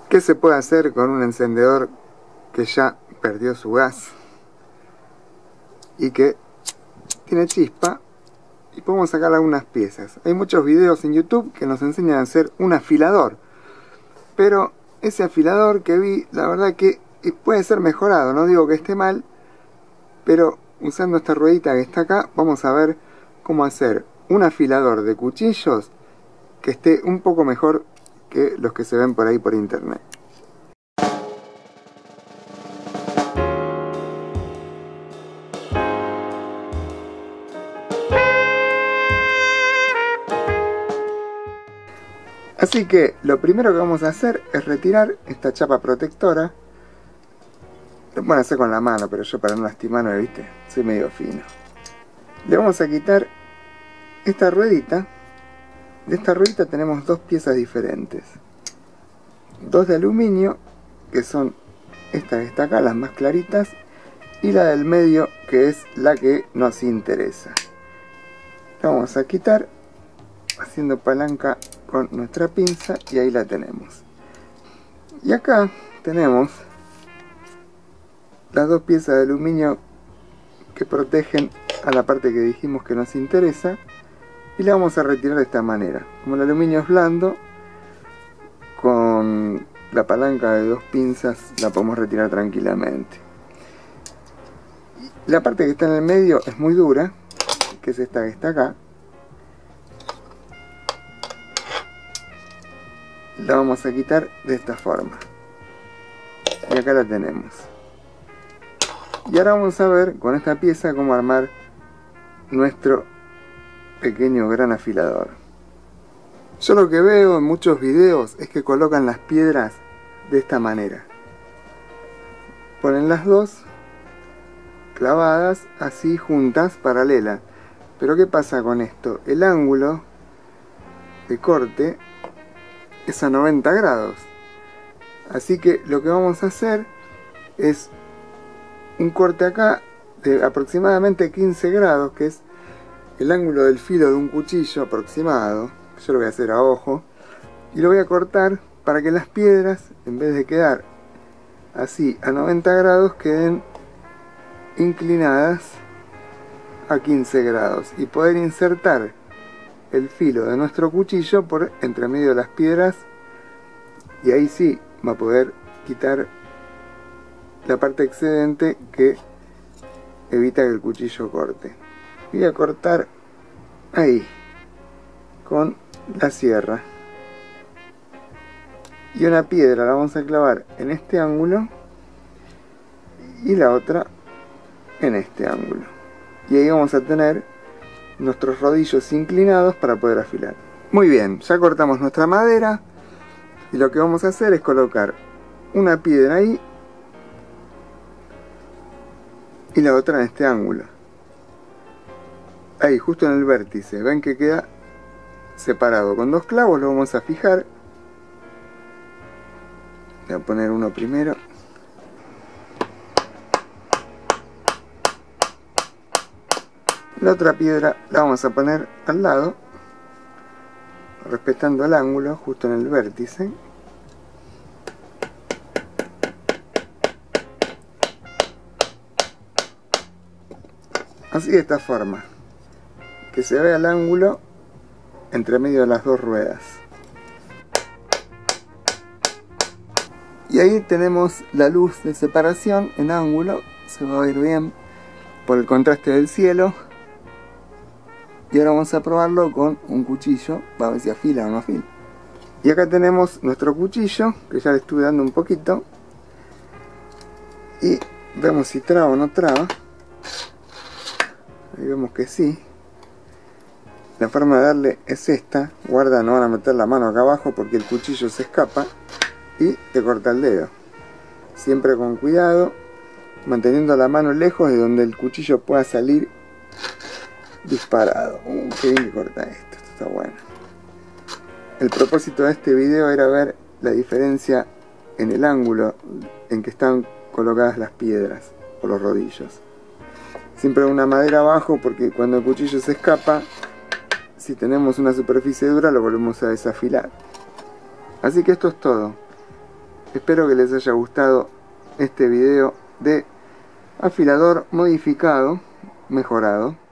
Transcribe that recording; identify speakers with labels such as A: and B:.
A: ¿Qué se puede hacer con un encendedor que ya perdió su gas y que tiene chispa y podemos sacar algunas piezas? Hay muchos videos en YouTube que nos enseñan a hacer un afilador, pero ese afilador que vi, la verdad que puede ser mejorado, no digo que esté mal, pero usando esta ruedita que está acá vamos a ver cómo hacer un afilador de cuchillos que esté un poco mejor que los que se ven por ahí por internet. Así que lo primero que vamos a hacer es retirar esta chapa protectora. Lo pueden hacer con la mano, pero yo para no lastimarme, ¿viste? Soy medio fino. Le vamos a quitar esta ruedita. De esta ruedita tenemos dos piezas diferentes. Dos de aluminio, que son esta que está acá, las más claritas, y la del medio, que es la que nos interesa. La vamos a quitar haciendo palanca con nuestra pinza y ahí la tenemos. Y acá tenemos las dos piezas de aluminio que protegen a la parte que dijimos que nos interesa y la vamos a retirar de esta manera. Como el aluminio es blando, con la palanca de dos pinzas la podemos retirar tranquilamente. La parte que está en el medio es muy dura, que es esta que está acá. La vamos a quitar de esta forma. Y acá la tenemos. Y ahora vamos a ver con esta pieza cómo armar nuestro pequeño gran afilador. Yo lo que veo en muchos videos es que colocan las piedras de esta manera. Ponen las dos clavadas así juntas, paralelas. Pero ¿qué pasa con esto? El ángulo de corte es a 90 grados. Así que lo que vamos a hacer es un corte acá de aproximadamente 15 grados, que es el ángulo del filo de un cuchillo aproximado. Yo lo voy a hacer a ojo y lo voy a cortar para que las piedras, en vez de quedar así a 90 grados, queden inclinadas a 15 grados y poder insertar el filo de nuestro cuchillo por entre medio de las piedras, y ahí sí va a poder quitar la parte excedente que evita que el cuchillo corte. Voy a cortar ahí con la sierra y una piedra la vamos a clavar en este ángulo y la otra en este ángulo, y ahí vamos a tener nuestros rodillos inclinados para poder afilar. Muy bien, ya cortamos nuestra madera y lo que vamos a hacer es colocar una piedra ahí y la otra en este ángulo. Ahí, justo en el vértice, ven que queda separado. Con dos clavos lo vamos a fijar. Voy a poner uno primero. La otra piedra la vamos a poner al lado, respetando el ángulo, justo en el vértice. Así, de esta forma, que se vea el ángulo entre medio de las dos ruedas. Y ahí tenemos la luz de separación en ángulo, se va a ver bien por el contraste del cielo. Y ahora vamos a probarlo con un cuchillo para ver si afila o no afila. Y acá tenemos nuestro cuchillo, que ya le estuve dando un poquito, y vemos si traba o no traba. Ahí vemos que sí. La forma de darle es esta. Guarda, no van a meter la mano acá abajo porque el cuchillo se escapa y te corta el dedo. Siempre con cuidado, manteniendo la mano lejos de donde el cuchillo pueda salir disparado. Qué bien que corta esto está bueno. El propósito de este video era ver la diferencia en el ángulo en que están colocadas las piedras o los rodillos. Siempre una madera abajo porque cuando el cuchillo se escapa, si tenemos una superficie dura lo volvemos a desafilar. Así que esto es todo. Espero que les haya gustado este video de afilador modificado, mejorado.